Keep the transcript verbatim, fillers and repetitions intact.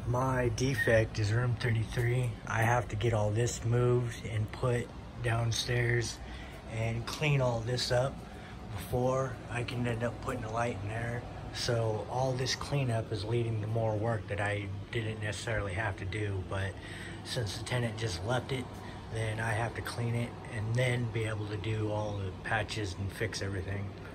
My defect is room thirty-three. I have to get all this moved and put downstairs and clean all this up before I can end up putting a light in there. So all this cleanup is leading to more work that I didn't necessarily have to do, but since the tenant just left it, then I have to clean it and then be able to do all the patches and fix everything.